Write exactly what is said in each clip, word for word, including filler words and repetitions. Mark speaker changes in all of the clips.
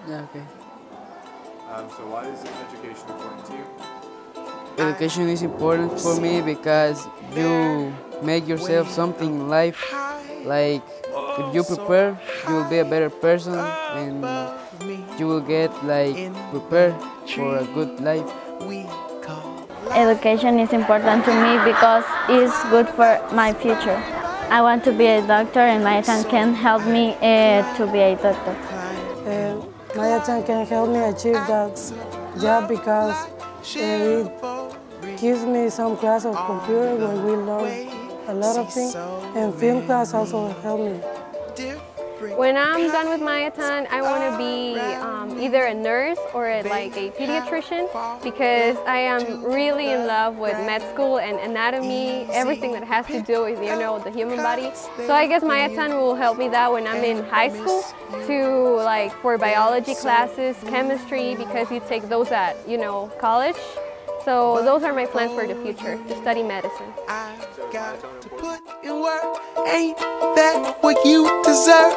Speaker 1: Yeah, okay.
Speaker 2: Um, so why is education important to you?
Speaker 1: Education is important for me because you make yourself something in life. Like, if you prepare, you will be a better person and you will get like prepared for a good life.
Speaker 3: Education is important to me because it's good for my future. I want to be a doctor and Mayatan can help me uh, to be a doctor.
Speaker 4: Uh, Mayatan can help me achieve that job because uh, it gives me some class of computer where we learn a lot of things, and film class also help me.
Speaker 5: When I'm done with Mayatan, I want to be um, either a nurse or a, like a pediatrician because I am really in love with med school and anatomy, everything that has to do with, you know, the human body. So I guess Mayatan will help me that when I'm in high school to like for biology classes, chemistry, because you take those at, you know, college. So those are my plans for the future, to study medicine.
Speaker 6: I've got to put in work, ain't that what you deserve?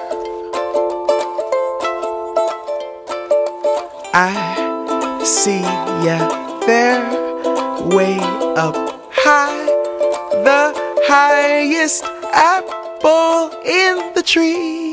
Speaker 6: I see ya there, way up high, the highest apple in the tree.